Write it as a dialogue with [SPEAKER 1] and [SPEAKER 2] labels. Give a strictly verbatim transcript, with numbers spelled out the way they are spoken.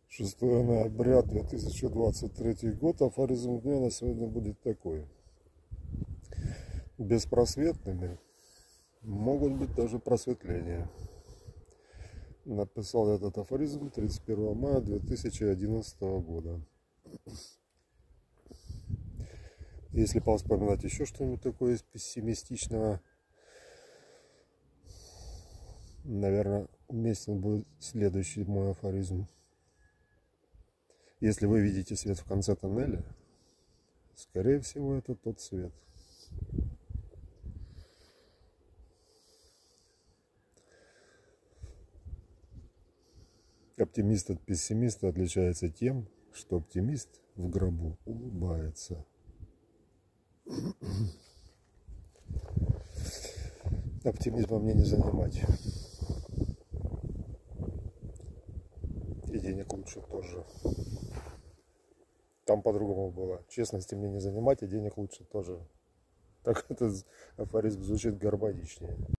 [SPEAKER 1] шестое ноября две тысячи двадцать третий год. Афоризм дня на сегодня будет такой. Беспросветными могут быть даже просветления. Написал этот афоризм тридцать первого мая две тысячи одиннадцатого года. Если повспоминать еще что-нибудь такое из пессимистичного, наверное, уместен будет следующий мой афоризм. Если вы видите свет в конце тоннеля, скорее всего, это тот свет. Оптимист от пессимиста отличается тем, что оптимист в гробу улыбается. Оптимизмом мне не занимать. И денег лучше тоже. Там по-другому было. Честности мне не занимать, и денег лучше тоже. Так этот афоризм звучит гармоничнее.